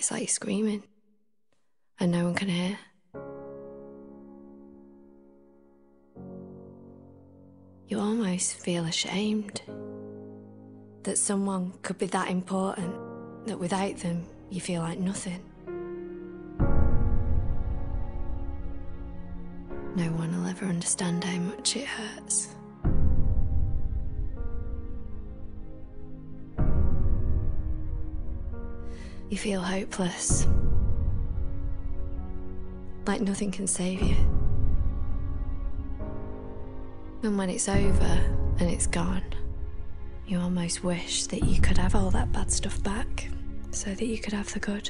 it's like you're screaming and no one can hear. You almost feel ashamed that someone could be that important, that without them you feel like nothing. No one will ever understand how much it hurts. You feel hopeless, like nothing can save you. And when it's over and it's gone, you almost wish that you could have all that bad stuff back so that you could have the good.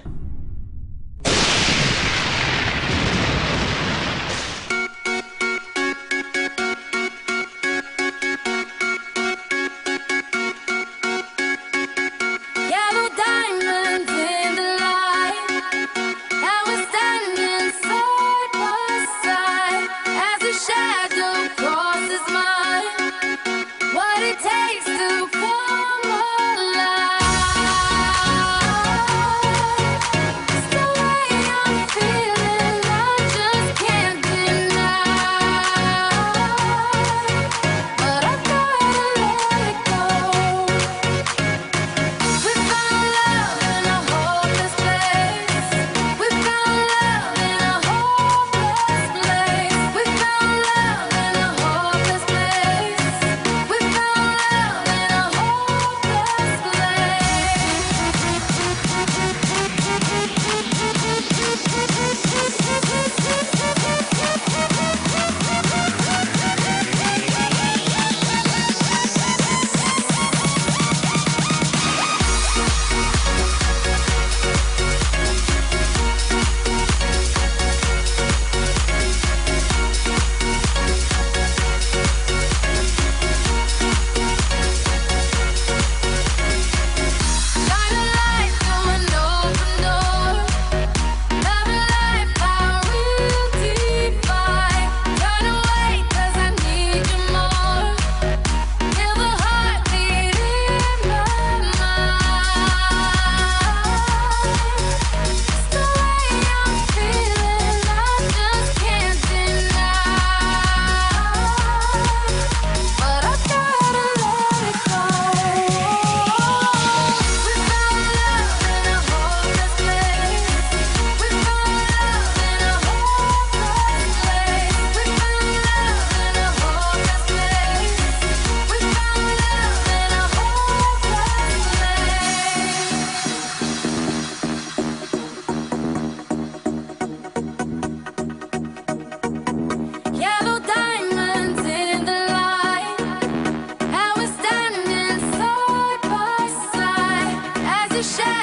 Shine.